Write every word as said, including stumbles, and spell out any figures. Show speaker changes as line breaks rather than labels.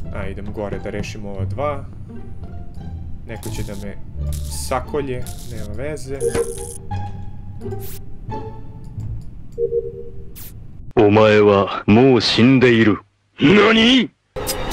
A, idem gore da rešimo ova dva. Neko će da me sakolje, nema veze.
お前はもう死んでいる。何？